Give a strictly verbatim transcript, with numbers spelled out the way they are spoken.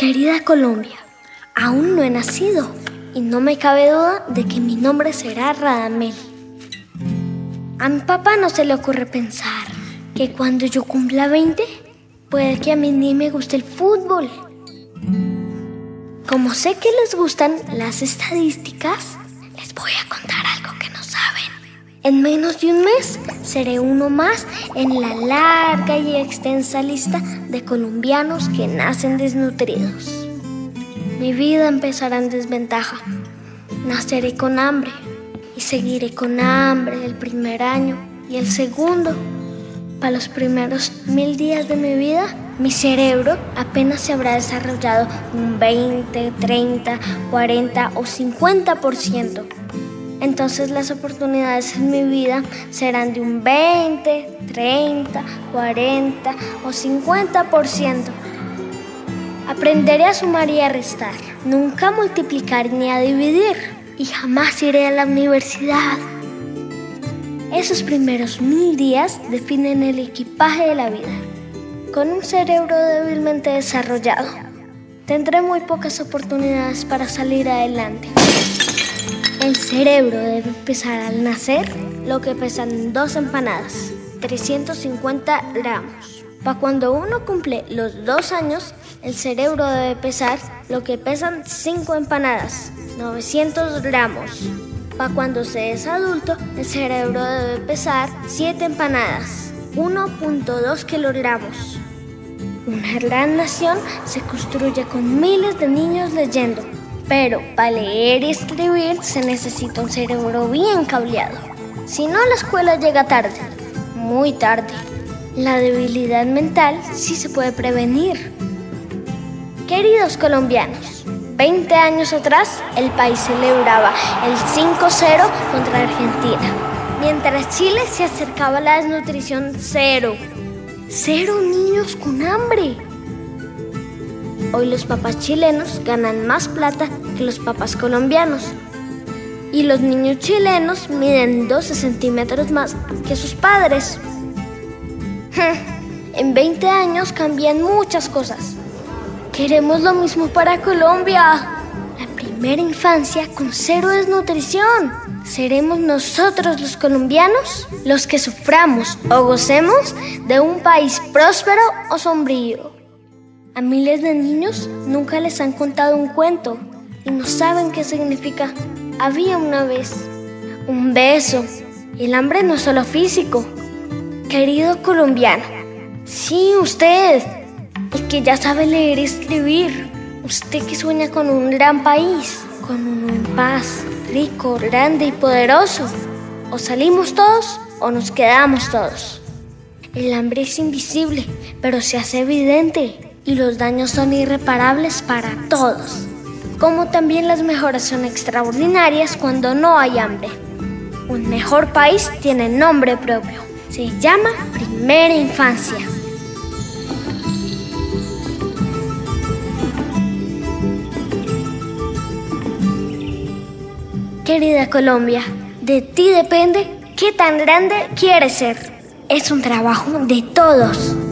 Querida Colombia, aún no he nacido y no me cabe duda de que mi nombre será Radamel. A mi papá no se le ocurre pensar que cuando yo cumpla veinte, puede que a mí ni me guste el fútbol. Como sé que les gustan las estadísticas, les voy a contar algo que no saben. En menos de un mes seré uno más en la larga y extensa lista de colombianos que nacen desnutridos. Mi vida empezará en desventaja. Naceré con hambre y seguiré con hambre el primer año y el segundo. Para los primeros mil días de mi vida, mi cerebro apenas se habrá desarrollado un veinte, treinta, cuarenta o cincuenta por ciento. Entonces las oportunidades en mi vida serán de un veinte, treinta, cuarenta o cincuenta por ciento. Aprenderé a sumar y a restar, nunca a multiplicar ni a dividir, y jamás iré a la universidad. Esos primeros mil días definen el equipaje de la vida. Con un cerebro débilmente desarrollado, tendré muy pocas oportunidades para salir adelante. El cerebro debe pesar al nacer lo que pesan dos empanadas, trescientos cincuenta gramos. Para cuando uno cumple los dos años, el cerebro debe pesar lo que pesan cinco empanadas, novecientos gramos. Para cuando se es adulto, el cerebro debe pesar siete empanadas, uno punto dos kilogramos. Una gran nación se construye con miles de niños leyendo, pero para leer y escribir se necesita un cerebro bien cableado. Si no, la escuela llega tarde, muy tarde. La debilidad mental sí se puede prevenir. Queridos colombianos, veinte años atrás el país celebraba el cinco cero contra Argentina, mientras Chile se acercaba a la desnutrición cero. Cero niños con hambre. Hoy los papás chilenos ganan más plata que los papás colombianos. Y los niños chilenos miden doce centímetros más que sus padres. En veinte años cambian muchas cosas. Queremos lo mismo para Colombia. La primera infancia con cero desnutrición. ¿Seremos nosotros los colombianos los que suframos o gocemos de un país próspero o sombrío? A miles de niños nunca les han contado un cuento y no saben qué significa había una vez, un beso. El hambre no es solo físico. Querido colombiano, sí, usted, el que ya sabe leer y escribir, usted que sueña con un gran país, con uno en paz, rico, grande y poderoso. O salimos todos o nos quedamos todos. El hambre es invisible, pero se hace evidente y los daños son irreparables para todos. Como también las mejoras son extraordinarias cuando no hay hambre. Un mejor país tiene nombre propio. Se llama Primera Infancia. Querida Colombia, de ti depende qué tan grande quieres ser. Es un trabajo de todos.